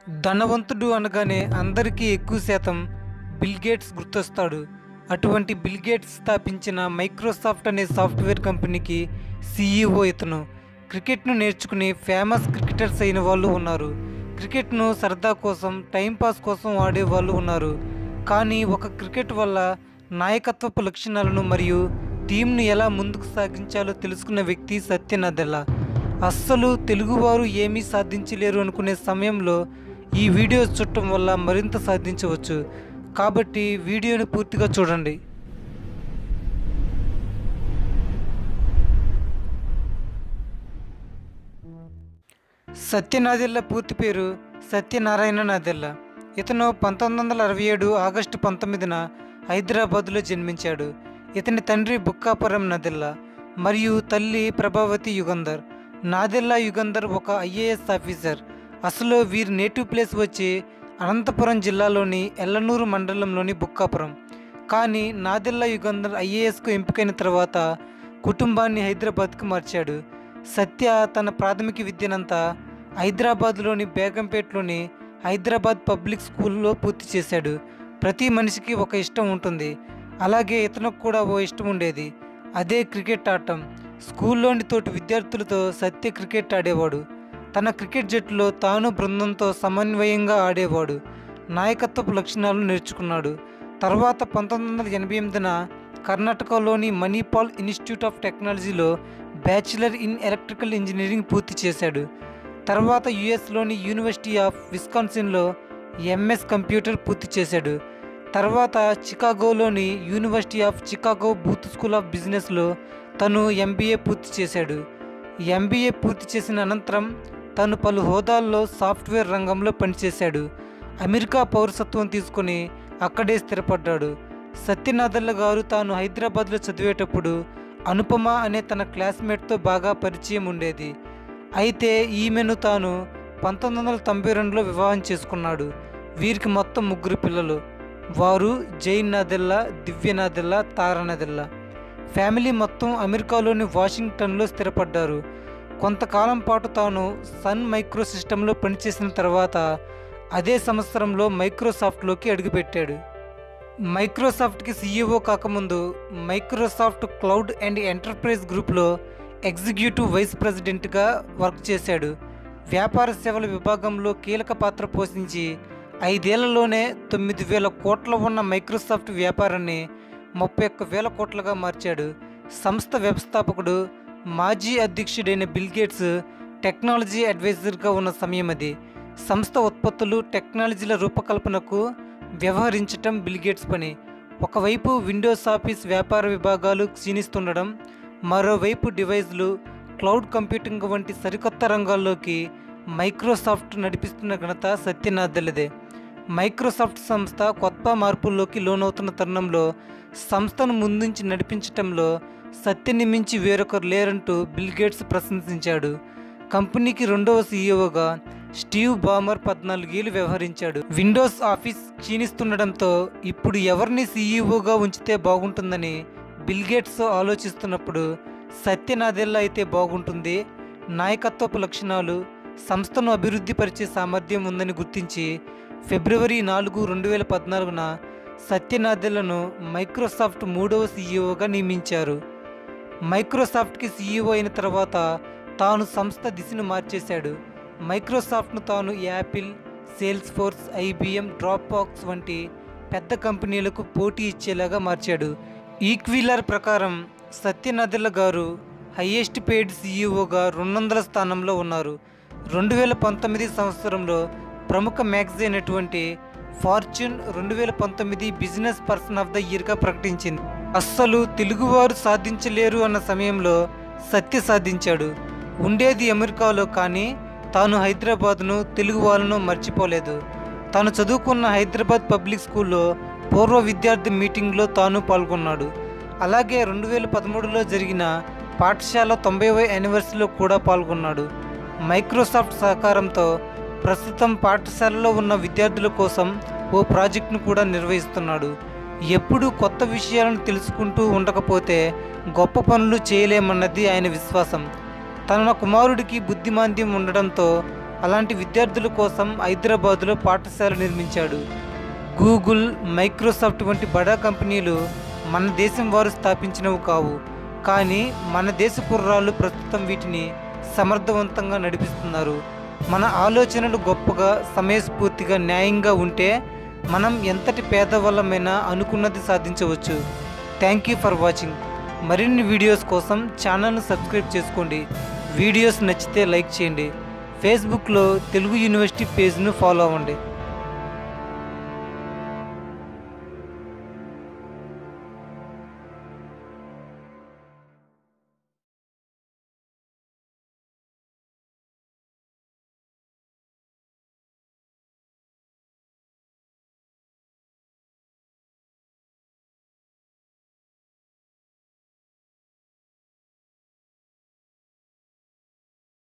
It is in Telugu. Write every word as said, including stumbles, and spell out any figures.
ధనవంతుడు అనగానే అందరికీ ఎక్కువ శాతం బిల్ గేట్స్ గుర్తొస్తాడు. అటువంటి బిల్ గేట్స్ స్థాపించిన మైక్రోసాఫ్ట్ అనే సాఫ్ట్వేర్ కంపెనీకి సీఈఓ ఇతను. క్రికెట్ను నేర్చుకుని ఫేమస్ క్రికెటర్స్ అయిన వాళ్ళు ఉన్నారు. క్రికెట్ను సరదా కోసం, టైంపాస్ కోసం ఆడే వాళ్ళు ఉన్నారు. కానీ ఒక క్రికెట్ వల్ల నాయకత్వపు లక్షణాలను మరియు టీంను ఎలా ముందుకు సాగించాలో తెలుసుకున్న వ్యక్తి సత్య నాదెల్లా. అస్సలు తెలుగువారు ఏమీ సాధించలేరు అనుకునే సమయంలో ఈ వీడియో చూడటం వల్ల మరింత సాధించవచ్చు. కాబట్టి వీడియోని పూర్తిగా చూడండి. సత్య నాదెల్లా పూర్తి పేరు సత్యనారాయణ నాదెల్లా. ఇతను పంతొమ్మిది వందల అరవై ఏడు ఆగస్టు పంతొమ్మిదిన హైదరాబాదులో జన్మించాడు. ఇతని తండ్రి బుక్కాపురం నాదెల్లా మరియు తల్లి ప్రభావతి యుగంధర్. నాదెల్లా యుగంధర్ ఒక ఐఏఎస్ ఆఫీసర్. అసలు వీరి నేటివ్ ప్లేస్ వచ్చి అనంతపురం జిల్లాలోని ఎల్లనూరు మండలంలోని బుక్కాపురం. కానీ నాదెల్లా యుగంధర్ ఐఏఎస్కు ఎంపికైన తర్వాత కుటుంబాన్ని హైదరాబాద్కు మార్చాడు. సత్య తన ప్రాథమిక విద్యనంతా హైదరాబాద్లోని బేగంపేటలోని హైదరాబాద్ పబ్లిక్ స్కూల్లో పూర్తి చేశాడు. ప్రతి మనిషికి ఒక ఇష్టం ఉంటుంది. అలాగే ఇతనికి కూడా ఓ ఇష్టం ఉండేది, అదే క్రికెట్ ఆడటం. స్కూల్లోని తోటి విద్యార్థులతో సత్య క్రికెట్ ఆడేవాడు. తన క్రికెట్ జట్టులో తాను బృందంతో సమన్వయంగా ఆడేవాడు. నాయకత్వపు లక్షణాలు నేర్చుకున్నాడు. తర్వాత పంతొమ్మిది వందల ఎనభై ఎనిమిదిన కర్ణాటకలోని మణిపాల్ ఇన్స్టిట్యూట్ ఆఫ్ టెక్నాలజీలో బ్యాచిలర్ ఇన్ ఎలక్ట్రికల్ ఇంజనీరింగ్ పూర్తి చేశాడు. తర్వాత యుఎస్లోని యూనివర్సిటీ ఆఫ్ విస్కాన్సిన్లో ఎంఎస్ కంప్యూటర్ పూర్తి చేశాడు. తర్వాత చికాగోలోని university of Chicago booth school of బిజినెస్లో తను ఎంబీఏ పూర్తి చేశాడు. ఎంబీఏ పూర్తి చేసిన అనంతరం తను పలు హోదాల్లో సాఫ్ట్వేర్ రంగంలో పనిచేశాడు. అమెరికా పౌరసత్వం తీసుకుని అక్కడే స్థిరపడ్డాడు. సత్య నాదెల్లా గారు తాను హైదరాబాద్లో చదివేటప్పుడు అనుపమ అనే తన క్లాస్మేట్తో బాగా పరిచయం ఉండేది. అయితే ఈమెను తాను పంతొమ్మిది వందల తొంభై రెండులో వివాహం చేసుకున్నాడు. వీరికి మొత్తం ముగ్గురు పిల్లలు. వారు జైన్ నాదెల్లా, దివ్య నాదెల్లా, తార నాదెల్లా. ఫ్యామిలీ మొత్తం అమెరికాలోని వాషింగ్టన్లో స్థిరపడ్డారు. కొంతకాలం పాటు తాను సన్ మైక్రో సిస్టంలో పనిచేసిన తర్వాత అదే సంవత్సరంలో మైక్రోసాఫ్ట్లోకి అడుగుపెట్టాడు. మైక్రోసాఫ్ట్కి సీఈఓ కాకముందు మైక్రోసాఫ్ట్ క్లౌడ్ అండ్ ఎంటర్ప్రైజ్ గ్రూప్లో ఎగ్జిక్యూటివ్ వైస్ ప్రెసిడెంట్గా వర్క్ చేశాడు. వ్యాపార సేవల విభాగంలో కీలక పాత్ర పోషించి ఐదేళ్లలోనే తొమ్మిది వేల కోట్ల ఉన్న మైక్రోసాఫ్ట్ వ్యాపారాన్ని ముప్పై ఒక్క వేల కోట్లుగా మార్చాడు. సంస్థ వ్యవస్థాపకుడు, మాజీ అధ్యక్షుడైన బిల్ గేట్స్ టెక్నాలజీ అడ్వైజర్గా ఉన్న సమయం అది. సంస్థ ఉత్పత్తులు, టెక్నాలజీల రూపకల్పనకు వ్యవహరించటం బిల్ గేట్స్ పని. ఒకవైపు విండోస్ ఆఫీస్ వ్యాపార విభాగాలు క్షీణిస్తుండడం, మరోవైపు డివైజ్లు, క్లౌడ్ కంప్యూటింగ్ వంటి సరికొత్త రంగాల్లోకి మైక్రోసాఫ్ట్ నడిపిస్తున్న ఘనత సత్య నాదెల్లాదే. మైక్రోసాఫ్ట్ సంస్థ కొత్త మార్పుల్లోకి లోనవుతున్న తరుణంలో సంస్థను ముందుంచి నడిపించటంలో సత్యని మించి వేరొకరు లేరంటూ బిల్ గేట్స్ ప్రశంసించాడు. కంపెనీకి రెండవ సీఈఓగా స్టీవ్ బామర్ పద్నాలుగేళ్లు వ్యవహరించాడు. విండోస్ ఆఫీస్ క్షీణిస్తుండడంతో ఇప్పుడు ఎవరిని సీఈఓగా ఉంచితే బాగుంటుందని బిల్ గేట్స్ ఆలోచిస్తున్నప్పుడు సత్య నాదెల్లా అయితే బాగుంటుంది, నాయకత్వపు లక్షణాలు, సంస్థను అభివృద్ధి పరిచే సామర్థ్యం ఉందని గుర్తించి ఫిబ్రవరి నాలుగు రెండు వేల పద్నాలుగున సత్య నాదెల్లాను మైక్రోసాఫ్ట్ మూడవ సీఈఓగా నియమించారు. మైక్రోసాఫ్ట్కి సీఈఓ అయిన తర్వాత తాను సంస్థ దిశను మార్చేశాడు. మైక్రోసాఫ్ట్ను తాను Apple, Salesforce, IBM, Dropbox వంటి పెద్ద కంపెనీలకు పోటీ ఇచ్చేలాగా మార్చాడు. ఈక్విలర్ ప్రకారం సత్య నాదెల్లా గారు హైయెస్ట్ పెయిడ్ సీఈఓగా రెండు వందల స్థానంలో ఉన్నారు. రెండు వేల పంతొమ్మిది సంవత్సరంలో ప్రముఖ మ్యాగజైన్ అయినటువంటి ఫార్చ్యూన్ రెండు వేల పంతొమ్మిది బిజినెస్ పర్సన్ ఆఫ్ ద ఇయర్గా ప్రకటించింది. అస్సలు తెలుగువారు సాధించలేరు అన్న సమయంలో సత్య సాధించాడు. ఉండేది అమెరికాలో, కానీ తాను హైదరాబాద్ను, తెలుగు వాళ్ళను మర్చిపోలేదు. తాను చదువుకున్న హైదరాబాద్ పబ్లిక్ స్కూల్లో పూర్వ విద్యార్థి మీటింగ్లో తాను పాల్గొన్నాడు. అలాగే రెండు వేల పదమూడులో జరిగిన పాఠశాల తొంభైవ యానివర్సరీలో కూడా పాల్గొన్నాడు. మైక్రోసాఫ్ట్ సహకారంతో ప్రస్తుతం పాఠశాలలో ఉన్న విద్యార్థుల కోసం ఓ ప్రాజెక్టును కూడా నిర్వహిస్తున్నాడు. ఎప్పుడూ కొత్త విషయాలను తెలుసుకుంటూ ఉండకపోతే గొప్ప పనులు చేయలేమన్నది ఆయన విశ్వాసం. తన కుమారుడికి బుద్ధిమాంద్యం ఉండడంతో అలాంటి విద్యార్థుల కోసం హైదరాబాదులో పాఠశాల నిర్మించాడు. గూగుల్, మైక్రోసాఫ్ట్ వంటి బడా కంపెనీలు మన దేశం వారు స్థాపించినవి కావు, కానీ మన దేశ కుర్రాళ్ళు ప్రస్తుతం వీటిని సమర్థవంతంగా నడిపిస్తున్నారు. మన ఆలోచనలు గొప్పగా, సమయస్ఫూర్తిగా, న్యాయంగా ఉంటే మనం ఎంతటి పేదవాళ్ళమైనా అనుకున్నది సాధించవచ్చు. Thank you for watching. మరిన్ని వీడియోస్ కోసం ఛానల్ను సబ్స్క్రైబ్ చేసుకోండి. వీడియోస్ నచ్చితే లైక్ చేయండి. ఫేస్బుక్లో తెలుగు యూనివర్సిటీ పేజ్ను ఫాలో అవ్వండి.